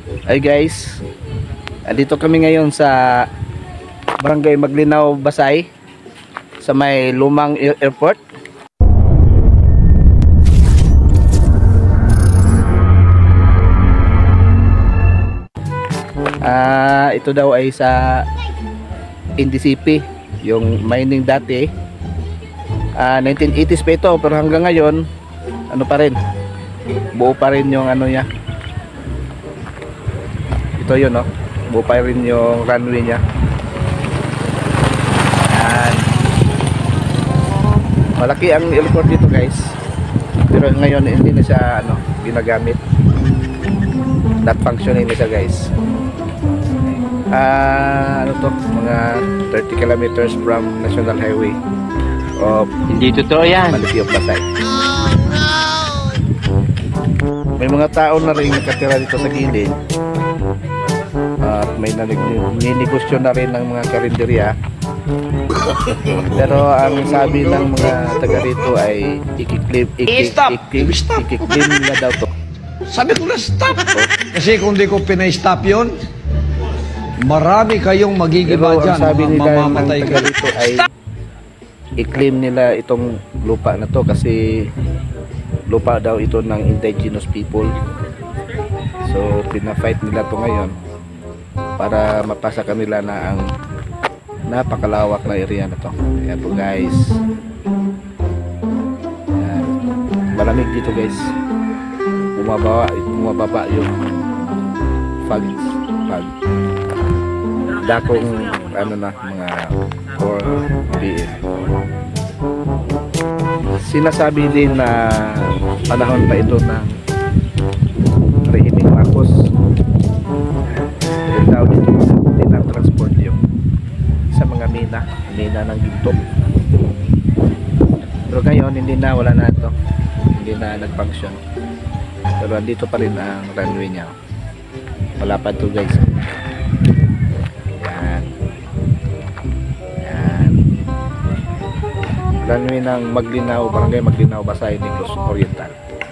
Hi guys, andito kami ngayon sa Barangay Maglinaw, Basay, sa may lumang airport. Ito daw ay sa NDCP, yung mining dati. 1980s pa ito, pero hanggang ngayon ano pa rin, buo pa rin yung ano niya. Ito yun, no? Buo pa rin yung runway niya. Yan. Malaki ang airport dito guys, pero ngayon hindi na siya ginagamit. Not functioning na siya guys. Mga 30 kilometers from National Highway of Hindi totoo yan. Malaki of Pasay. May mga tao na rin nakatira dito sa gilid. At may ninegosyo na rin ng mga karinderya. Pero ang sabi ng mga taga rito ay ikiklim nila daw to. Sabi ko na stop. Kasi kung di ko pinay-stop yun, marami kayong magigiba Pero dyan. ang sabi nila ng Mamamatay taga kayo. rito ay i-claim nila itong lupa na to kasi lupa daw ito ng indigenous people. So pina-fight nila to ngayon para mapasa kanila na ang napakalawak na area na to. Ayan po guys. Ayan. Malamig dito guys. Bumababa yung fog. Dakong mga 4 PM. Sinasabi din na panahon pa ito ng Rehimeng Marcos. Dahil daw dito tinatransport yung sa mga mina ng ginto. Pero ngayon hindi na, wala na ito. Hindi na nag-function. Pero andito pa rin ang runway niya. Wala pa ito guys. Runway ng Maglinaw, Barangay Maglinaw, Basay, Negros Oriental.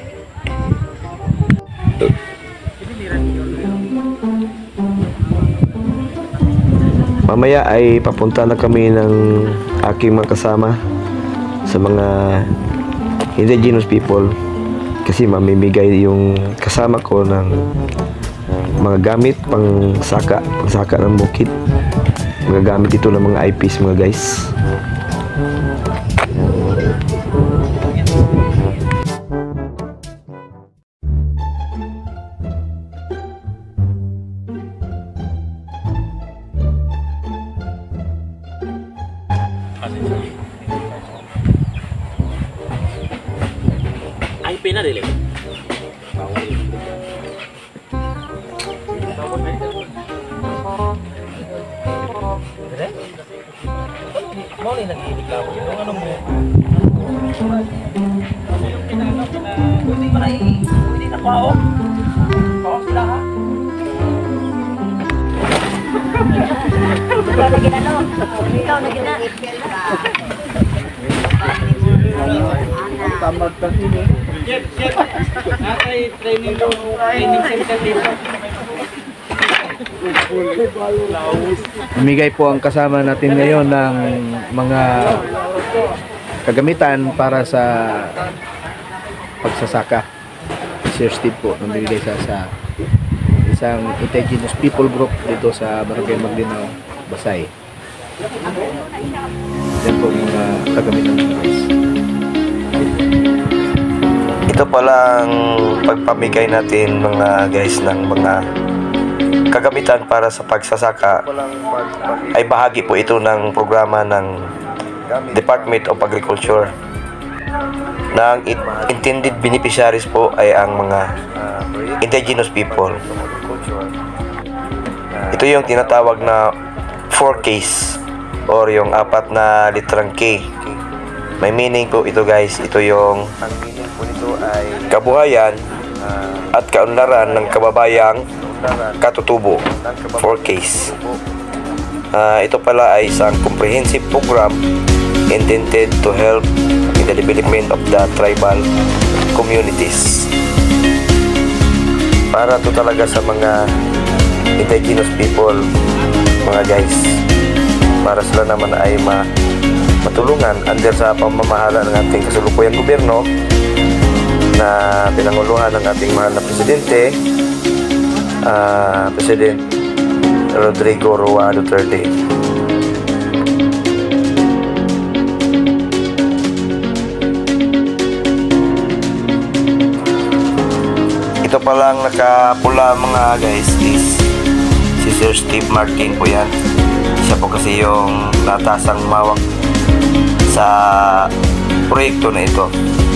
Mamaya ay papunta na kami ng aking mga kasama sa mga indigenous people kasi mamimigay yung kasama ko ng mga gamit pang saka ng bukid. Magagamit ito ng mga eyepiece mga guys. Ay, pena dili. Mau ni nag-inig lang. Yung ano mo? Yung hindi pa hindi na pao. Pao sila ha? Ikaw na gina. Tamad ka din eh. Natay training center dito. Namigay po ang kasama natin ngayon ng mga kagamitan para sa pagsasaka. Sir Steve po namigay sa isang indigenous people group dito sa Barangay Maglinaw, Basay. Yan po mga kagamitan ng guys. Ito palang pagpamigay natin mga guys ng mga kagamitan para sa pagsasaka ay bahagi po ito ng programa ng Department of Agriculture. Nang intended beneficiaries po ay ang mga indigenous people. Ito yung tinatawag na 4Ks or yung 4 na litrang K. May meaning po ito guys. Ito yung kabuhayan at kaunlaran ng kababayang katutubo. 4Ks. Ito pala ay isang comprehensive program intended to help in the development of the tribal communities. Para to talaga sa mga indigenous people, mga guys. Para sila naman ay matulungan under sa pamamahala ng ating kasalukuyang gobyerno na pinanguluhan ng ating mahal na presidente, President Rodrigo Roa Duterte. Ito palang nakapula mga guys is si Sir Steve Martin po yan. Siya po kasi yung natasang mawak sa proyekto na ito.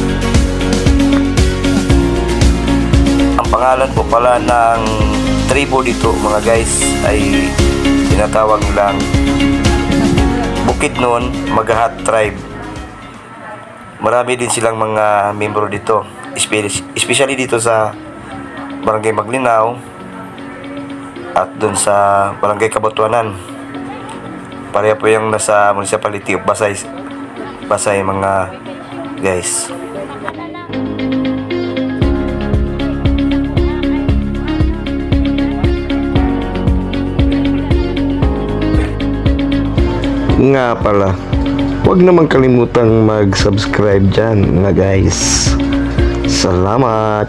Ang pangalan po pala ng tribo dito mga guys ay tinatawag lang Bukidnon Magahat Tribe. Marami din silang mga membro dito, especially dito sa Barangay Maglinaw at dun sa Barangay Kabatuanan. Pareha po yung nasa Municipality of Pasay mga guys. Nga pala, huwag naman kalimutang mag-subscribe dyan mga guys. Salamat!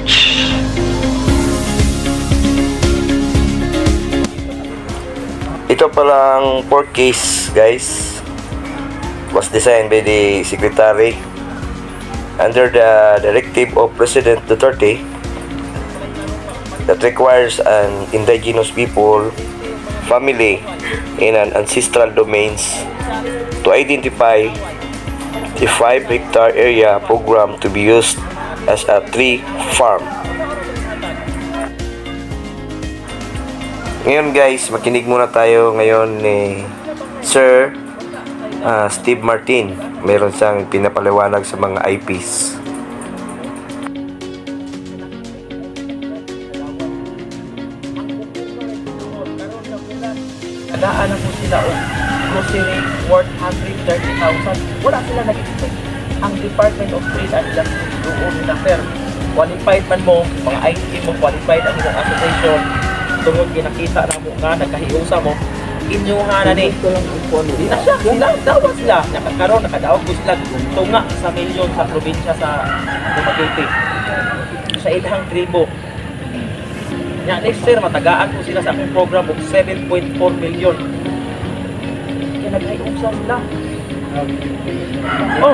Ito palang pork case guys was designed by the Secretary under the directive of President Duterte that requires an indigenous people family in an ancestral domains to identify the 5-hectare area program to be used as a tree farm. Ngayon guys, makinig muna tayo ngayon ni Sir Steve Martin. Meron siyang pinapaliwanag sa mga IPs. Nadaan na po sila o grocery worth 130,000. Wala sila nag-expect. Ang Department of Trade and Industry doon na sir. Qualified man mo, mga IT mo, qualified ang ilang association. Tungod kinakita na mo nga, nagkahiusa mo, inyuha na ni. Di na siya, sila, dapat sila. Nakakaroon, nakadaog ko sila tunga sa milyon sa probinsya sa Dumaguete. Sa ilang tribo. Nya next year matagaan ko sila sa akong program of 7.4 million. Kaya naghiusa sila. Oh.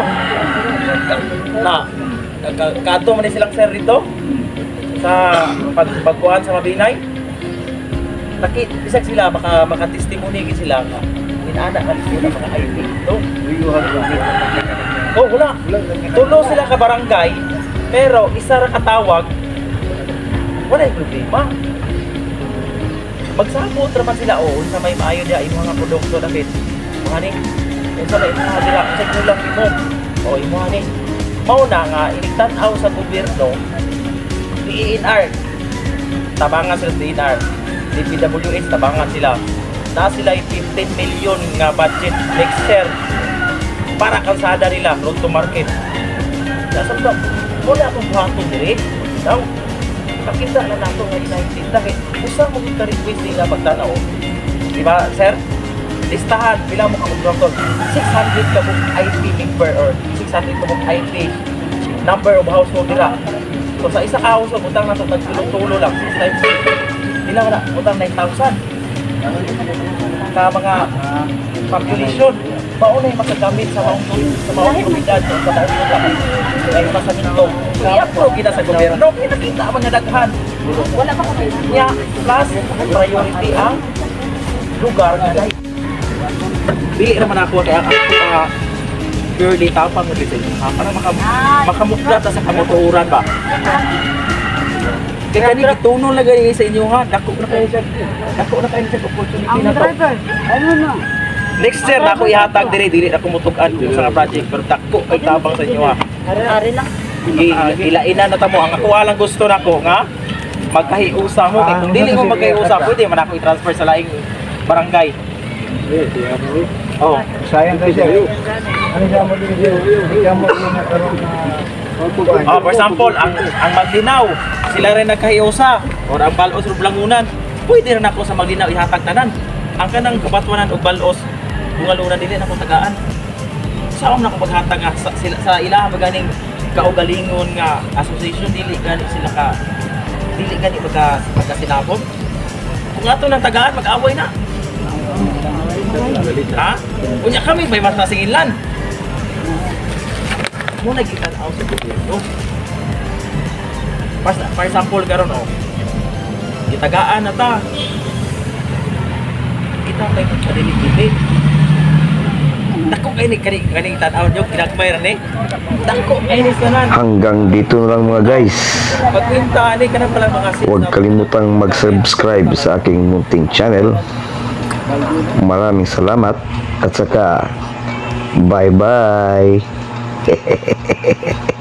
Kato man silang sir dito sa pagkuhan sa Mabinay. Bisag sila maka-testimony sila nga inana ka sila mga IP dito. Oh, wala. Tulo sila ka barangay pero isa ra katawag. Wala yung problema. Magsabot naman sila sa may maayo niya yung mga produkto na fit. Mga ni, sa may mga sila, sa kulang imo. Yung mga ni, mauna nga, iligtanaw sa gobyerno, DENR. Tabangan sila sa DENR. DPWH, tabangan sila. Na sila yung 15 million nga budget next year para kalsada nila, road to market. Nasaan ba? Wala akong buhaton diri. Now, nakita na nato nga United dahil usa mo yung ka-request nila pagtanaw. Diba, sir? Listahan, pila mo ka-contractor. 600 ka mong IP member or 600 ka mong IP number of household nila. So sa isa ka household, utang na ito, nagtulong-tulo lang. 6 times 8. Nila wala, utang 9,000. Ka mga population. Mauna yung makagamit sa maong komunidad o sa maong lugar. Ngayon masaminto. I-approve kita sa gobyerno. Pinakita ang mga daghan. Wala ka kung niya. Plus, priority ang lugar na dahil. Bili naman ako kaya ako purely tapang mo dito. Para makamuklat sa kamoturan ba? Kaya ni tunol na ganyan sa inyo ha. Dako na kayo siya. Dako na kayo siya opportunity na to. Ano na? Next year na ako ihatag dili na kumutugan ko sa project pero dako ay tabang sa inyo ha. Ari lang. Ilaina na tamo ang ako lang gusto nako nga magkahiusa mo kay kung dili mo magkahiusa pwede man ako i-transfer sa laing barangay. Oh, Sayang tayo siya. Ano siya mo din siya? Hindi ka mo na karoon na Oh, for example, ang Maglinaw, sila rin nagkahiusa or ang Balos o Blangunan, pwede rin ako sa Maglinaw ihatag tanan. Ang kanang Kabatuanan o Balos, bungalunan dili na ko tagaan. Saan na ko maghatag nga sa ilaha maganing kaugalingon nga association dili gani sila ka dili gani magkasilabot. Kung ato nang tagaan mag-away na. Ha? Unya kami may mas nasingilan. Mo nagitanaw sa gobyerno. For example karon oh. Gitagaan na ta. Kita kay magkadilig-dilig. Dako kay ni kaning tan-aw nyo kinagmay ra ni. Dako kay ni sanan. Hanggang dito na lang mga guys. Pagpinta ni kana pala mga sis. Huwag kalimutang mag-subscribe sa aking munting channel. Maraming salamat at saka bye-bye.